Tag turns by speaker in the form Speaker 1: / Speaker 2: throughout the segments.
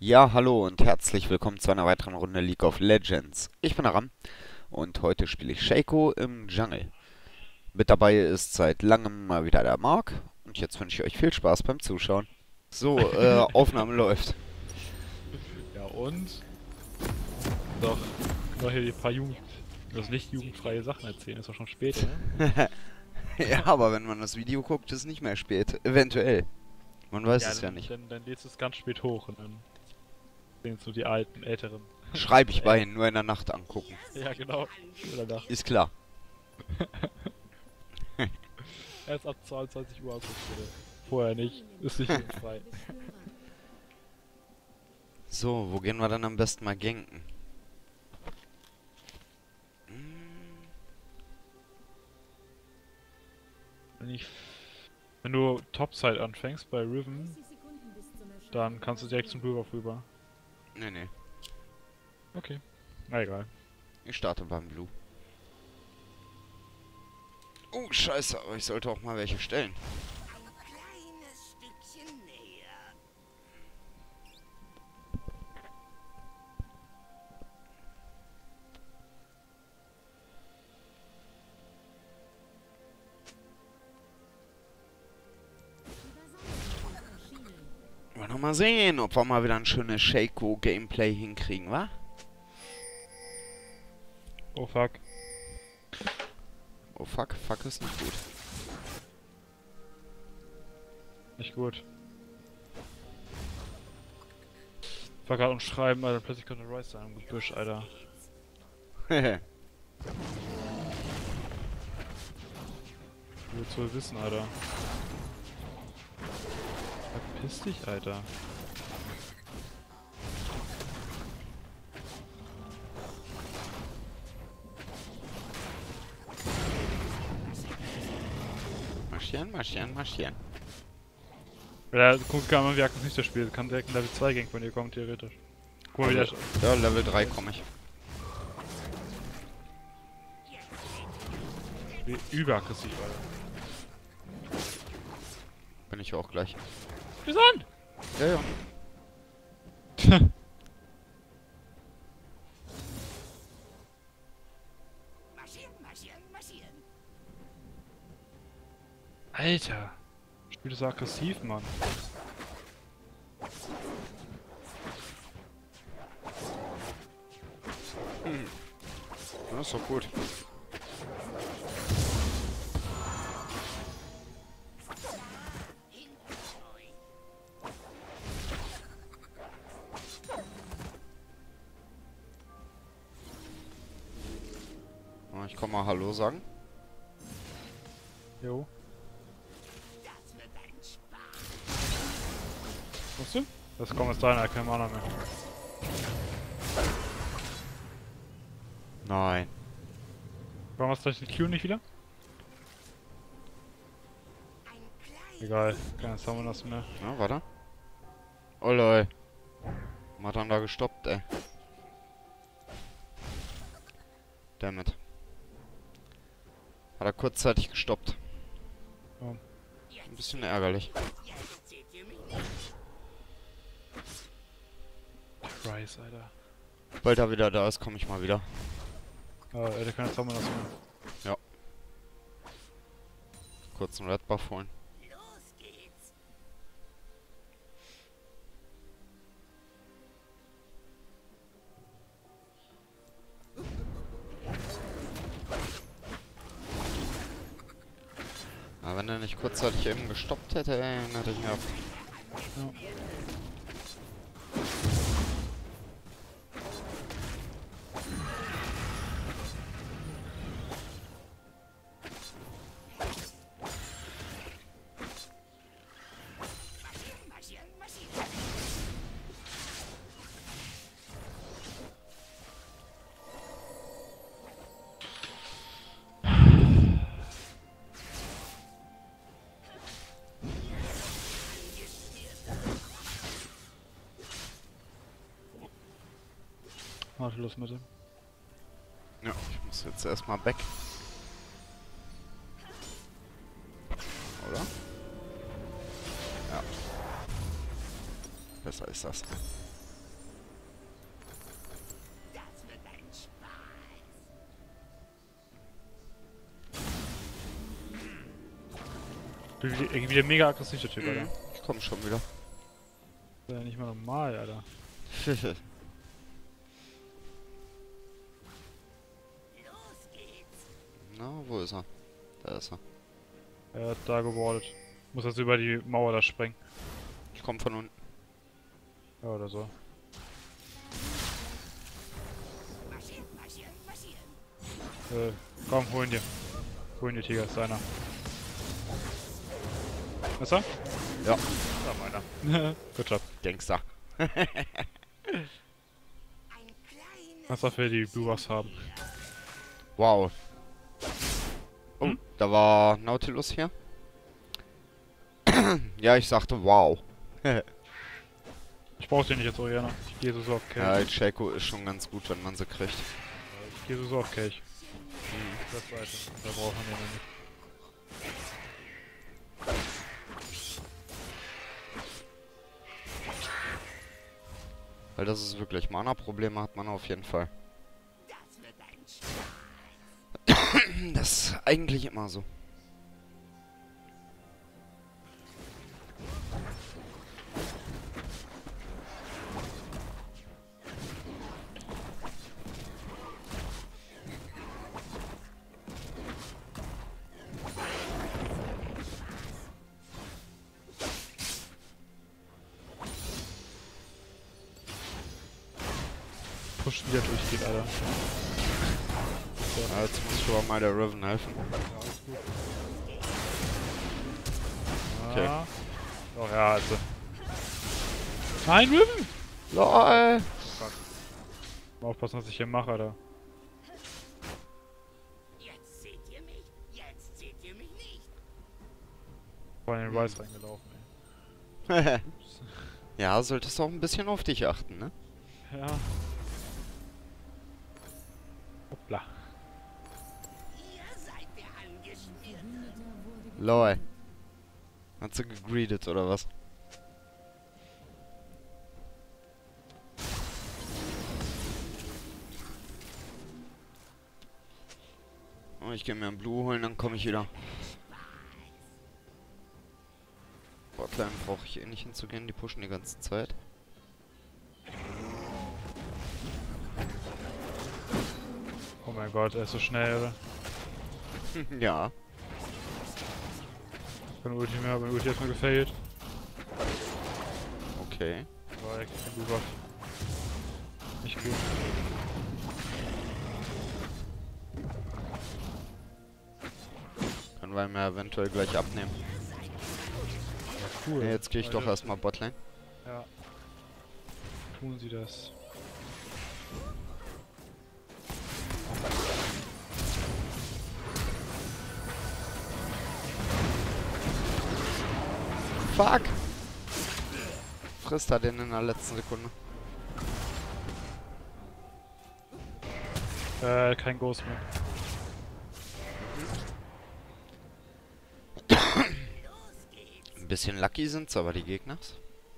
Speaker 1: Ja, hallo und herzlich willkommen zu einer weiteren Runde League of Legends. Ich bin Aram und heute spiele ich Shaco im Jungle. Mit dabei ist seit langem mal wieder der Mark und jetzt wünsche ich euch viel Spaß beim Zuschauen. So, Aufnahme läuft.
Speaker 2: Ja und? Doch, noch hier ein paar also nicht jugendfreie Sachen erzählen, ist doch schon später, ne?
Speaker 1: Ja, aber wenn man das Video guckt, ist nicht mehr spät. Eventuell. Man weiß
Speaker 2: Ja,
Speaker 1: es ja nicht.
Speaker 2: dann lädst du es ganz spät hoch und dann sehen es nur die alten, älteren.
Speaker 1: Schreibe ich bei Ihnen, nur in der Nacht angucken.
Speaker 2: Ja, genau. Oder Nacht.
Speaker 1: Ist klar.
Speaker 2: Erst ab 22 Uhr angucken, bitte. Vorher nicht. Ist nicht jugendfrei.
Speaker 1: So, wo gehen wir dann am besten mal ganken?
Speaker 2: Wenn ich, wenn du Topside anfängst bei Riven, dann kannst du direkt zum Blue rüber.
Speaker 1: Nee.
Speaker 2: Okay. Na egal.
Speaker 1: Ich starte beim Blue. Oh, scheiße, aber ich sollte auch mal welche stellen. Wollen wir mal sehen, ob wir mal wieder ein schönes Shaco-Gameplay hinkriegen, wa?
Speaker 2: Oh fuck.
Speaker 1: Oh fuck, fuck ist nicht gut.
Speaker 2: Nicht gut. Ich war gerade am Schreiben, Alter, plötzlich kommt der Royce da im Gebüsch, Alter.
Speaker 1: Hehe.
Speaker 2: Du willst wohl wissen, Alter. Verpiss dich, Alter.
Speaker 1: Marschieren.
Speaker 2: Ja, guck mal, wie Akkus nicht das Spiel. Kann direkt ein Level 2 Gang von dir kommen, theoretisch. Guck mal, wie der.
Speaker 1: Ja, Level 3 komme ich.
Speaker 2: Wie überaggressiv, Alter.
Speaker 1: Bin ich auch gleich.
Speaker 2: Gesund!
Speaker 1: Ja.
Speaker 2: Alter! Spiel ist so aggressiv, Mann.
Speaker 1: Ja, ist doch gut. Ich komm mal Hallo sagen.
Speaker 2: Jo. Musst du? Das kommt jetzt rein, kein Mana mehr.
Speaker 1: Nein.
Speaker 2: Warum hast du gleich die Q nicht wieder? Egal, keine Summoners mehr.
Speaker 1: Ja, warte. Oh lol. Man hat dann da gestoppt, ey. Dammit. Hat er kurzzeitig gestoppt.
Speaker 2: Oh.
Speaker 1: Ein bisschen ärgerlich.
Speaker 2: Christ, Alter.
Speaker 1: Sobald er wieder da ist, komme ich mal wieder.
Speaker 2: Er hat keine Summoners mehr.
Speaker 1: Ja. Kurz einen Red Buff holen. Aber wenn er nicht kurzzeitig eben gestoppt hätte, ey, dann hätte ich mir ab.
Speaker 2: Ja. Warte, los mit dem.
Speaker 1: Ja, ich muss jetzt erstmal weg. Oder? Ja. Besser ist das.
Speaker 2: Irgendwie der mega aggressive Typ, Alter.
Speaker 1: Ich komm schon wieder.
Speaker 2: Das ist ja nicht mal normal, Alter.
Speaker 1: Na, wo ist er? Da ist er.
Speaker 2: Er hat da gewartet. Muss jetzt über die Mauer da sprengen.
Speaker 1: Ich komm von unten.
Speaker 2: Ja, oder so. Komm, hol ihn dir. Hol ihn dir, Tiger, ist deiner. Ist er?
Speaker 1: Ja.
Speaker 2: Ja, meiner. Good job.
Speaker 1: Gangster.
Speaker 2: Was dafür die Blue Buffs haben.
Speaker 1: Wow. Oh, da war Nautilus hier. Ja, ich sagte wow.
Speaker 2: Ich brauch den nicht jetzt, Oriana. Ich gehe so auf
Speaker 1: Ja,
Speaker 2: Cage.
Speaker 1: Shaco ist schon ganz gut, wenn man sie kriegt.
Speaker 2: Ich gehe so auf Cage. Das Seite. Da brauchen wir den nicht.
Speaker 1: Weil das ist wirklich Mana-Probleme hat man auf jeden Fall. Das ist eigentlich immer so.
Speaker 2: Push wieder durchgeht, Alter.
Speaker 1: Ja, jetzt muss ich aber mal der Riven helfen.
Speaker 2: Ja, alles gut.
Speaker 1: Okay.
Speaker 2: Ja. Oh ja, also. Nein, Riven!
Speaker 1: LOL!
Speaker 2: Mal aufpassen, was ich hier mache, Alter.
Speaker 3: Jetzt seht ihr mich, jetzt seht ihr mich nicht.
Speaker 2: Vor in den Rise reingelaufen, ey. Ups.
Speaker 1: Ja, solltest auch ein bisschen auf dich achten, ne?
Speaker 2: Ja. Hoppla.
Speaker 3: Ihr seid der Angeschmierte.
Speaker 1: LOL. Hat sie gegreedet oder was? Oh, ich gehe mir einen Blue holen, dann komme ich wieder. Botline brauche ich eh nicht hinzugehen, die pushen die ganze Zeit.
Speaker 2: Oh mein Gott, er ist so schnell, oder?
Speaker 1: Ja.
Speaker 2: Keine Ulti mehr, aber Ulti erstmal gefailt.
Speaker 1: Okay.
Speaker 2: War echt ein Blue Buff. Nicht gut.
Speaker 1: Können wir ihm ja eventuell gleich abnehmen.
Speaker 2: Ja, cool.
Speaker 1: Ja, jetzt gehe ich doch
Speaker 2: Alter.
Speaker 1: erstmal Botlane.
Speaker 2: Ja. Tun sie das.
Speaker 1: Fuck! Frisst er den in der letzten Sekunde.
Speaker 2: Kein Ghost mehr.
Speaker 1: Ein bisschen lucky sind's aber die Gegners.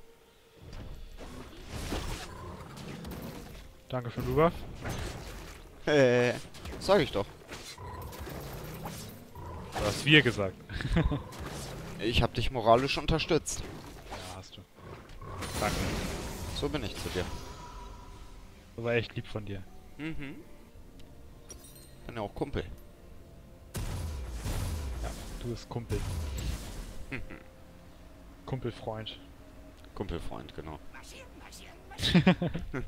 Speaker 2: Danke für den Blue Buff.
Speaker 1: Sag ich doch.
Speaker 2: Du hast wir gesagt.
Speaker 1: Ich hab dich moralisch unterstützt.
Speaker 2: Ja, hast du. Danke.
Speaker 1: So bin ich zu dir.
Speaker 2: Das war echt lieb von dir.
Speaker 1: Mhm. Bin ja auch Kumpel.
Speaker 2: Ja, du bist Kumpel. Kumpelfreund.
Speaker 1: Kumpelfreund, genau.
Speaker 3: Marschieren, marschieren, marschieren.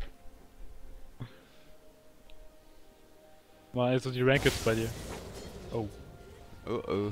Speaker 2: Mal also die Rankeds bei dir. Oh.
Speaker 1: Oh oh.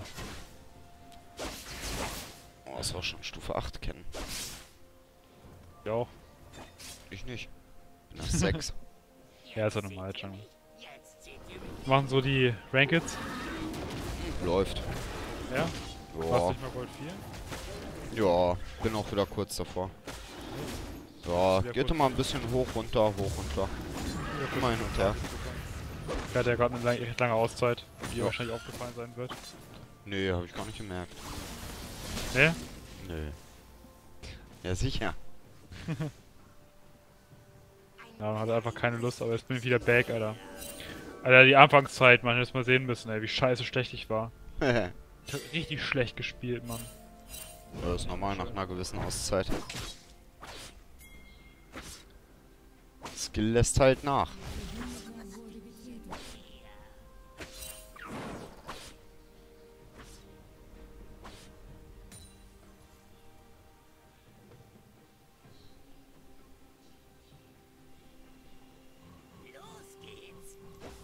Speaker 1: Oh, ist auch schon Stufe 8 kennen.
Speaker 2: Ja auch.
Speaker 1: Ich nicht. Bin erst 6.
Speaker 2: Ja, ist ja normal schon.
Speaker 3: Jetzt seht ihr mich.
Speaker 2: Machen so die Rankeds.
Speaker 1: Läuft.
Speaker 2: Ja? Warst
Speaker 1: Ja.
Speaker 2: nicht mal Gold 4?
Speaker 1: Ja, bin auch wieder kurz davor. Ja,
Speaker 2: Wieder
Speaker 1: geht
Speaker 2: kurz.
Speaker 1: immer ein bisschen hoch, runter, hoch, runter. Immer hin und her.
Speaker 2: Er hat ja gerade eine echt lange Auszeit, die
Speaker 1: Ja.
Speaker 2: wahrscheinlich aufgefallen sein wird.
Speaker 1: Nee, habe ich gar nicht gemerkt.
Speaker 2: Ne?
Speaker 1: Nö. Ja, sicher.
Speaker 2: Ja, man hat einfach keine Lust, aber jetzt bin ich wieder back, Alter. Alter, die Anfangszeit, man hätte es mal sehen müssen, ey, wie scheiße schlecht ich war. Richtig schlecht gespielt, Mann.
Speaker 1: Das ist normal nach einer gewissen Auszeit. Skill lässt halt nach.
Speaker 3: Los geht's.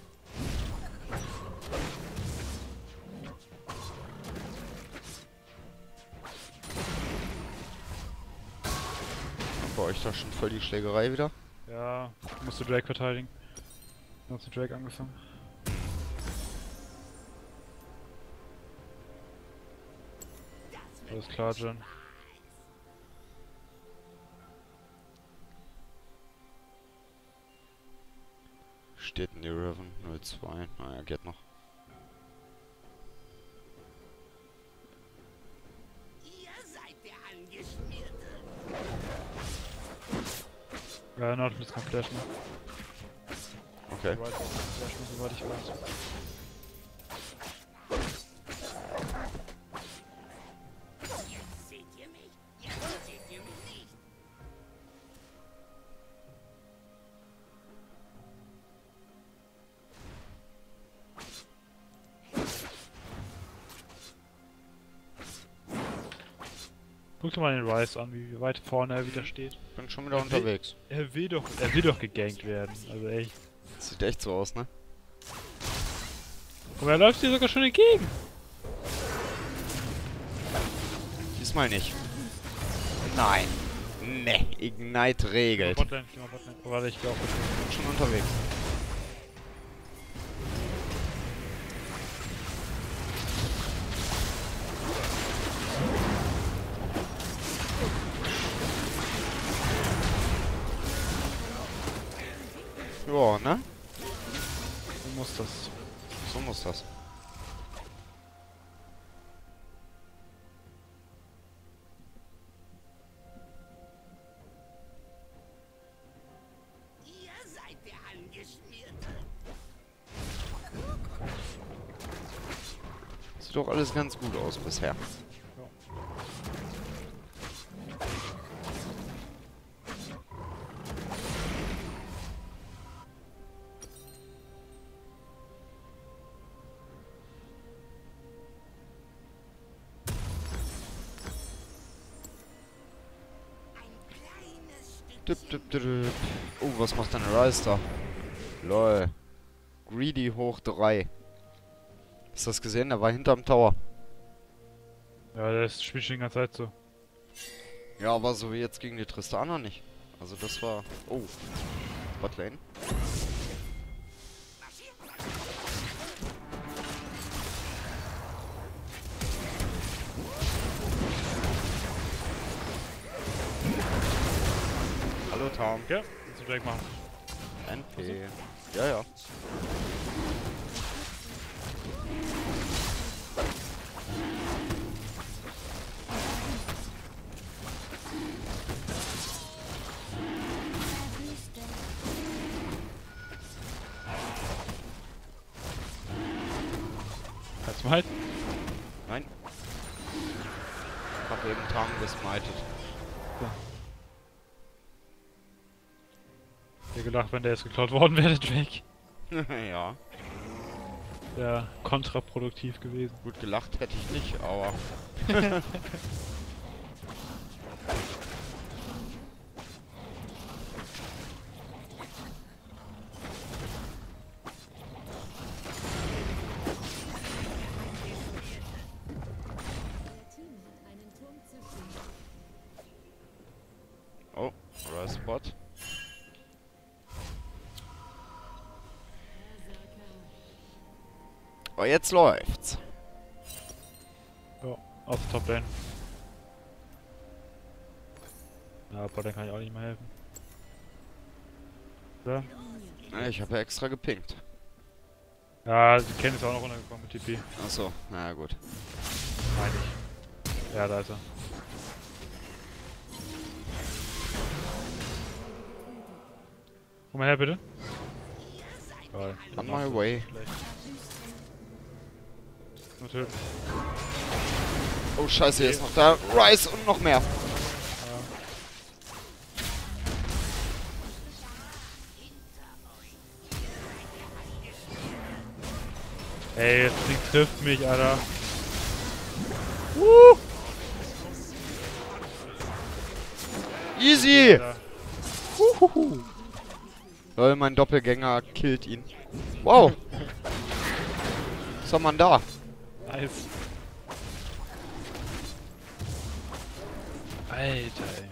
Speaker 1: Bei euch da schon voll die Schlägerei wieder?
Speaker 2: Ja, musst du Drake verteidigen. Dann hast du Drake angefangen. Alles klar, Jen.
Speaker 1: Steht in die Riven 02. Naja, geht noch.
Speaker 3: Ihr seid der Angeschmierte.
Speaker 2: Ja, Nautilus kann flashen.
Speaker 1: Okay.
Speaker 2: Right kann flashen, soweit ich weiß.
Speaker 3: Jetzt seht ihr mich. Jetzt seht ihr mich nicht.
Speaker 2: Guck dir mal den Rice an, wie weit vorne er wieder steht.
Speaker 1: Bin schon wieder unterwegs.
Speaker 2: Er will doch gegankt werden. Also echt.
Speaker 1: Sieht echt so aus, ne?
Speaker 2: Und er läuft dir sogar schon entgegen.
Speaker 1: Diesmal nicht. Nein. Ne, Ignite regelt.
Speaker 2: Botlane, geh mal Botlane. Oh, warte, ich glaube.
Speaker 1: Bin schon unterwegs. Ja, ne?
Speaker 2: Du musst das.
Speaker 1: So muss das.
Speaker 3: Ihr seid der Angeschmierte.
Speaker 1: Sieht doch alles ganz gut aus bisher.
Speaker 3: Ein kleines
Speaker 1: Dip,
Speaker 3: Stückchen.
Speaker 1: dip, dip, dip. Oh, was macht denn Rice da? Lol. Greedy hoch 3. Hast du das gesehen? Der war hinterm Tower.
Speaker 2: Ja, das spielt schon die ganze Zeit so.
Speaker 1: Ja, aber so wie jetzt gegen die Tristana nicht. Also das war... Oh. Botlane. Hallo Tom.
Speaker 2: Ja, kannst du Drake machen.
Speaker 1: NP. Ja, ja.
Speaker 2: Kannst du mal halt.
Speaker 1: Nein. Ich hab eben Tom gesmited.
Speaker 2: Ich hätte gedacht, wenn der jetzt geklaut worden wäre, der Drake.
Speaker 1: Ja.
Speaker 2: Wäre kontraproduktiv gewesen.
Speaker 1: Gut gelacht hätte ich nicht, aber... Oh, Rice Spot. Oh, jetzt läuft's.
Speaker 2: Ja, auf der Top-Lane. Ja, aber dann kann ich auch nicht mehr helfen. Ja,
Speaker 1: Ja, ich habe ja extra gepinkt.
Speaker 2: ja die Ken ist auch noch runtergekommen mit TP.
Speaker 1: Achso, na gut.
Speaker 2: Meine ich. Ja, da ist er. Komm mal her, bitte. Geil.
Speaker 1: On my way.
Speaker 2: Nur töten.
Speaker 1: Oh scheiße, hier ist noch da. Rice und noch mehr.
Speaker 2: Ey, das Ding trifft mich, Alter.
Speaker 1: Easy!
Speaker 2: Alter.
Speaker 1: Lol, mein Doppelgänger killt ihn. Wow! Was hat man da?
Speaker 2: Nice. Alter, ey.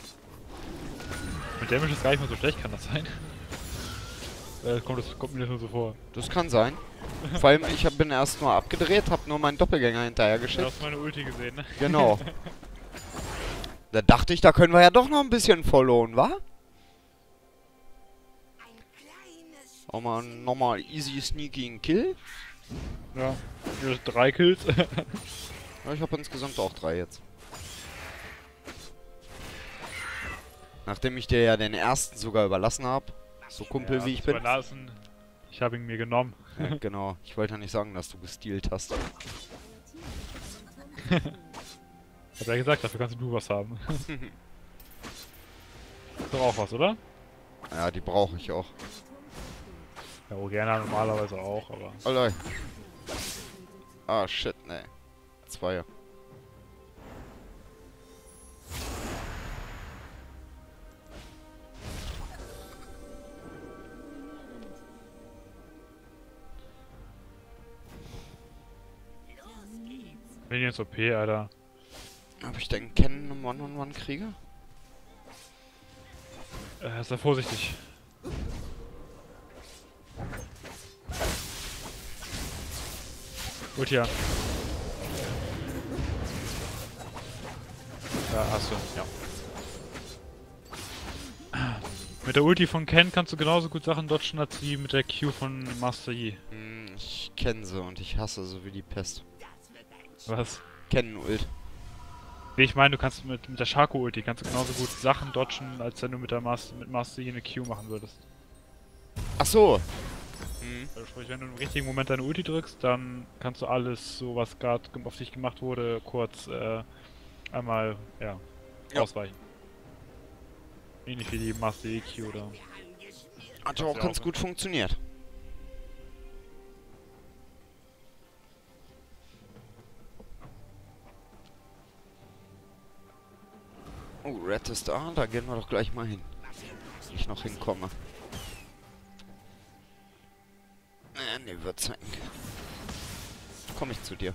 Speaker 2: Mit Damage ist gar nicht mal so schlecht, kann das sein? Das kommt mir das nur so vor.
Speaker 1: Das kann sein. Vor allem, bin erst mal abgedreht, hab nur meinen Doppelgänger hinterher
Speaker 2: Du
Speaker 1: geschickt.
Speaker 2: hast meine Ulti gesehen, ne?
Speaker 1: Genau. Da dachte ich, da können wir ja doch noch ein bisschen followen, wa? Auch mal nochmal easy sneaking Kill.
Speaker 2: Ja. 3 Kills.
Speaker 1: Ja, ich habe insgesamt auch 3 jetzt. Nachdem ich dir ja den ersten sogar überlassen habe. So Kumpel
Speaker 2: Ja,
Speaker 1: wie ich
Speaker 2: das
Speaker 1: bin.
Speaker 2: Überlassen. Ich habe ihn mir genommen.
Speaker 1: Ja, genau. Ich wollte ja nicht sagen, dass du gestealt hast.
Speaker 2: Hab ja gesagt, dafür kannst du was haben. Ist doch auch was, oder?
Speaker 1: Ja, die brauche ich auch.
Speaker 2: Ja, Oriana normalerweise auch, aber...
Speaker 1: Alter. Ah, shit, ne. 2.
Speaker 2: Bin jetzt OP, Alter.
Speaker 1: Ob ich denn Kennen im One-on-One kriege?
Speaker 2: Sei vorsichtig. Gut, ja. Ja, hast du, ja. Mit der Ulti von Ken kannst du genauso gut Sachen dodgen als wie mit der Q von Master Yi.
Speaker 1: Ich kenne sie und ich hasse sie wie die Pest.
Speaker 2: Was?
Speaker 1: Kennen Ult.
Speaker 2: Nee, ich meine, du kannst mit der Shaco-Ulti kannst du genauso gut Sachen dodgen, als wenn du mit Master Yi eine Q machen würdest.
Speaker 1: Ach so.
Speaker 2: Also sprich, wenn du im richtigen Moment deine Ulti drückst, dann kannst du alles, so was gerade auf dich gemacht wurde, kurz einmal, ja, ausweichen. Ähnlich wie die Master Yi Q oder...
Speaker 1: Hat ja auch ganz gut funktioniert. Oh, Red ist da gehen wir doch gleich mal hin. Wenn ich noch hinkomme. Ne, wird zeigen. Komm ich zu dir.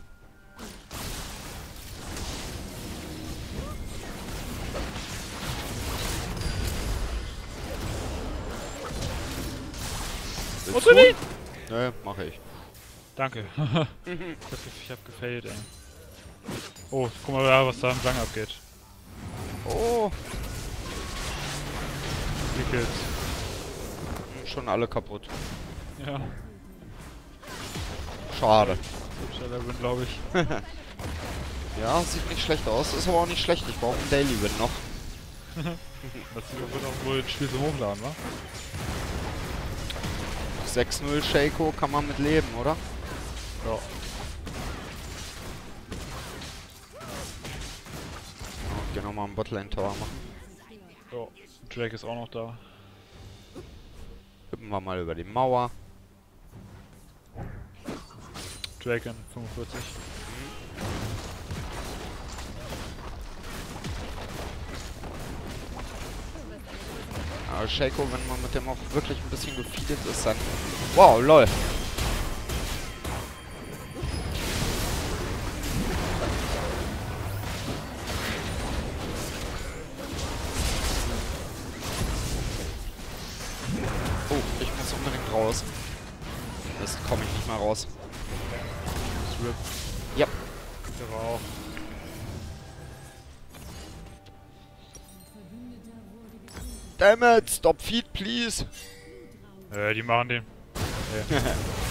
Speaker 2: Und du nicht?
Speaker 1: Ne, mache ich.
Speaker 2: Danke. Ich hab gefailt, ey. Oh, guck mal da, was da im Gang abgeht.
Speaker 1: Oh,
Speaker 2: Die Kills.
Speaker 1: schon alle kaputt.
Speaker 2: Ja,
Speaker 1: Schade.
Speaker 2: schneller Win, glaube ich.
Speaker 1: Ja, sieht nicht schlecht aus. Ist aber auch nicht schlecht. Ich brauche einen Daily Win noch.
Speaker 2: Das wird auch wohl das Spiel so hochladen, wa?
Speaker 1: 6-0 Shaco kann man mit leben, oder?
Speaker 2: Ja.
Speaker 1: Geh nochmal einen Botlane Tower machen.
Speaker 2: Ja. Drake ist auch noch da.
Speaker 1: Hüppen wir mal über die Mauer.
Speaker 2: Drake in 45.
Speaker 1: Aber Shaco, wenn man mit dem auch wirklich ein bisschen gefeedet ist, dann... Wow, lol. Oh, ich muss unbedingt raus. Jetzt komme ich nicht mal raus.
Speaker 2: Strip.
Speaker 1: Ja.
Speaker 2: Der war auch.
Speaker 1: Damn it, stop feed, please.
Speaker 2: Die machen den.
Speaker 1: Ja.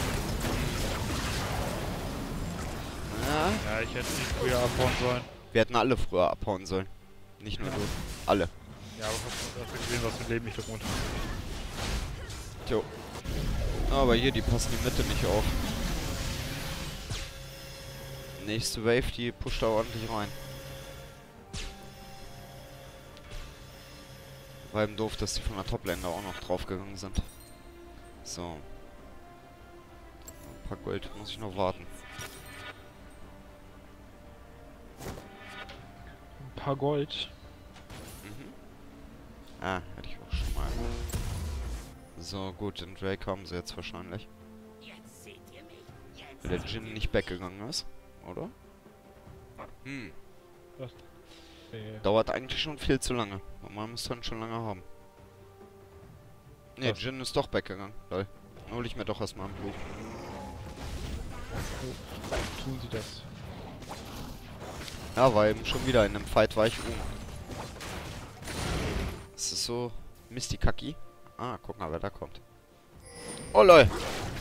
Speaker 2: Ja, ich hätte nicht früher abhauen sollen.
Speaker 1: Wir hätten alle früher abhauen sollen. Nicht nur du. Alle.
Speaker 2: Ja, aber ich hab dafür gesehen, was für ein Leben ich da gewohnt habe.
Speaker 1: Jo. Aber hier, die passen die Mitte nicht auf. Nächste Wave, die pusht da ordentlich rein. War eben doof, dass die von der Top-Lane da auch noch draufgegangen sind. So. Ein paar Gold muss ich noch warten.
Speaker 2: Ein paar Gold.
Speaker 1: Mhm. Ah, hätte ich auch schon mal. So, gut, den Drake haben sie jetzt wahrscheinlich.
Speaker 3: Jetzt seht ihr mich. Jetzt
Speaker 1: Weil der Jhin nicht weggegangen ist, oder? Hm.
Speaker 2: Was?
Speaker 1: Dauert eigentlich schon viel zu lange. Man müsste ihn schon lange haben. Ne,
Speaker 2: Was?
Speaker 1: Jhin ist doch weggegangen. Lol. Dann hol ich mir doch erstmal ein Blut.
Speaker 2: Tun sie das.
Speaker 1: Ja, war eben schon wieder in einem Fight war ich Es ist so Misty-Kaki. Ah, guck mal, wer da kommt. Oh lol.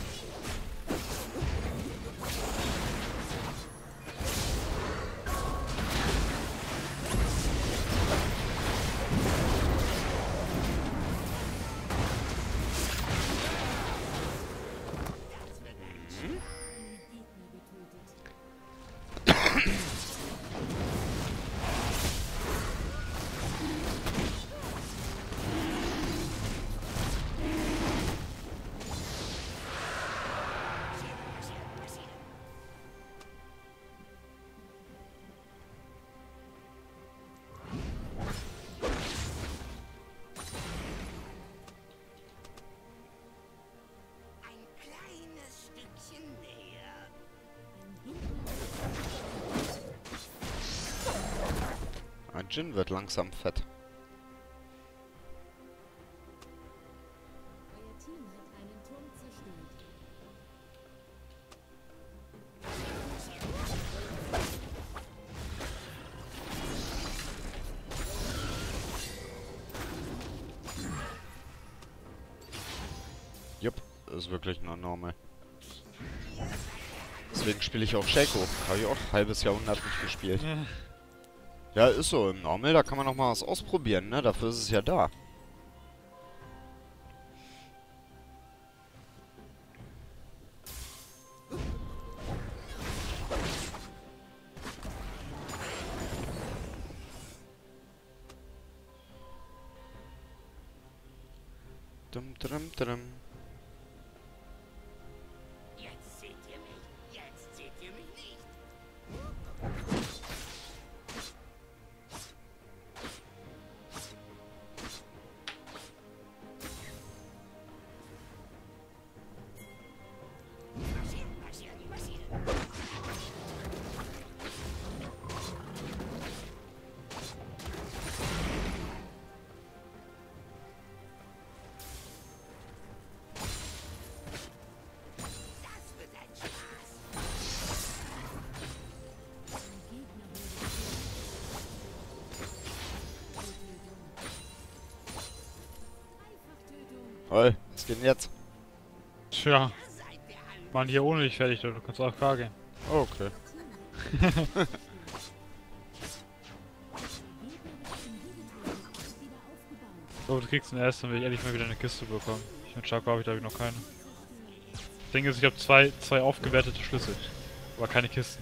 Speaker 3: ein kleines Stückchen näher.
Speaker 1: Ein Jhin wird langsam fett.
Speaker 4: Euer Team hat einen Turm zerstört.
Speaker 1: Jupp, ist wirklich nur normal. Deswegen spiele ich auch Shaco. Habe ich auch ein halbes Jahrhundert nicht gespielt. Ja, ist so. Im Normal, da kann man noch mal was ausprobieren, ne? Dafür ist es ja da. Dum, dum, dum.
Speaker 3: Jetzt seht ihr mich. Jetzt seht ihr mich nicht. Marschieren, marschieren, marschieren. Das wird ein Spaß.
Speaker 4: Ein Gegner wurde Einfachtötung.
Speaker 1: Was geht denn jetzt?
Speaker 2: Tja,
Speaker 3: Da seid ihr alle.
Speaker 2: waren hier ohne dich fertig, du kannst auch K gehen.
Speaker 1: Oh, okay.
Speaker 2: So, du kriegst den ersten, will ich endlich mal wieder eine Kiste bekommen. Ich mit Chaco habe ich glaube ich noch keine. Das Ding ist, ich habe zwei aufgewertete Schlüssel, aber keine Kisten.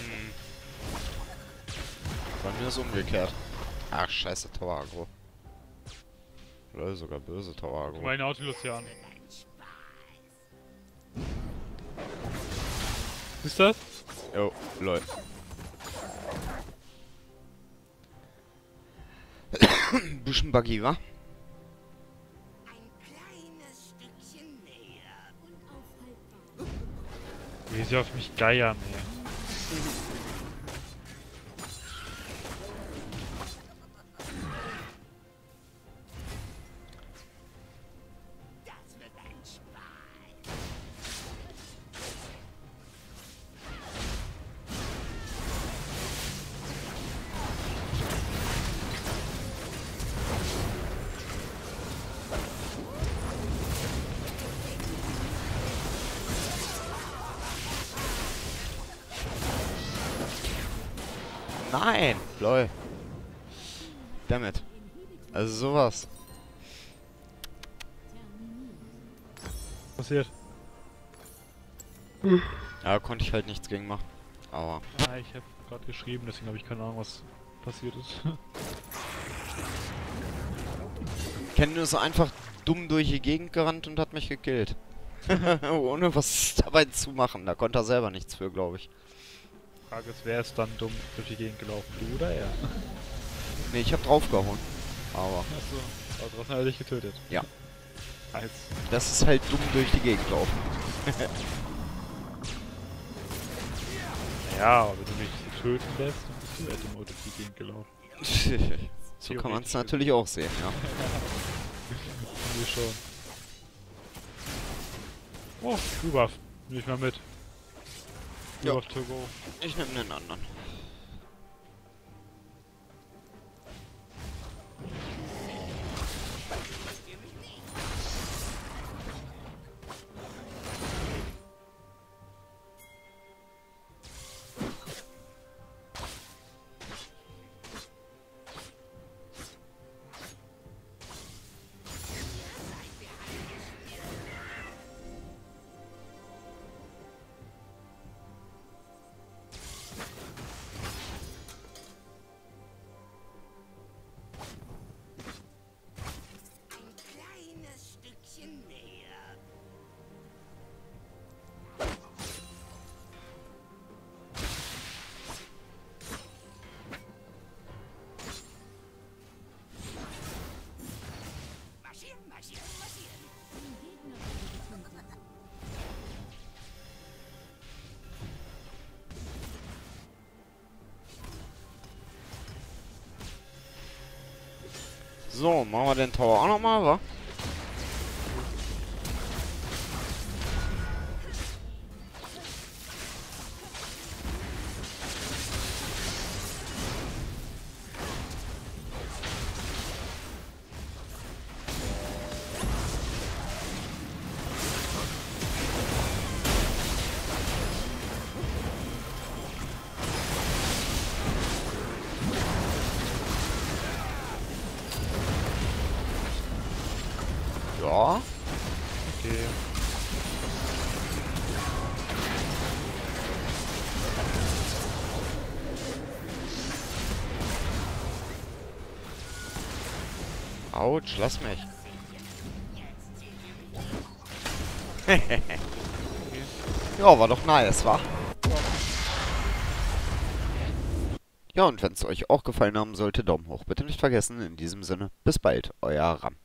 Speaker 1: Bei mir ist umgekehrt. Ach, scheiße, Tower Agro. Oder sogar böse Tower Agro.
Speaker 2: Meine Nautilus hier an.
Speaker 3: Ein Spaß.
Speaker 2: Siehst du das?
Speaker 1: Jo, lol. Bisschen buggy, wa?
Speaker 3: Ein kleines Stückchen näher.
Speaker 4: Unaufhaltbar.
Speaker 2: Wie sie auf mich geiern, ey.
Speaker 3: Das wird ein Spaß.
Speaker 1: Nein! Lol. Dammit. Also sowas.
Speaker 2: Passiert.
Speaker 1: Ja, konnte ich halt nichts gegen machen. Aber
Speaker 2: Ah, ich habe gerade geschrieben, deswegen habe ich keine Ahnung, was passiert ist.
Speaker 1: Ken ist einfach dumm durch die Gegend gerannt und hat mich gekillt. Ohne was dabei zu machen. Da konnte er selber nichts für, glaube ich.
Speaker 2: Frage ist, wer ist dann dumm durch die Gegend gelaufen? Du oder er?
Speaker 1: Nee, ich hab draufgehauen. Aber
Speaker 2: Achso, aber trotzdem hat er dich getötet.
Speaker 1: Ja.
Speaker 2: Als
Speaker 1: das ist halt dumm durch die Gegend laufen.
Speaker 2: ja, aber wenn du mich töten lässt, dann bist du ja dumm durch die Gegend gelaufen.
Speaker 1: So kann man es
Speaker 2: Theoretisch
Speaker 1: natürlich auch sehen, ja.
Speaker 2: Irgendwie schon. Oh, Rebuff. Nimm ich mal mit.
Speaker 1: Ja.
Speaker 2: Rebuff to go.
Speaker 1: Ich nehme den anderen.
Speaker 3: Ein kleines Stückchen näher. Marschieren, marschieren, marschieren.
Speaker 4: Ein Gegner wurde gefunden.
Speaker 1: So, machen wir den Tower auch nochmal, wa? Ja.
Speaker 2: Okay.
Speaker 1: Autsch, lass mich. Ja, war doch nice, wa? Ja, und wenn es euch auch gefallen haben sollte, Daumen hoch. Bitte nicht vergessen. In diesem Sinne, bis bald, euer Ram.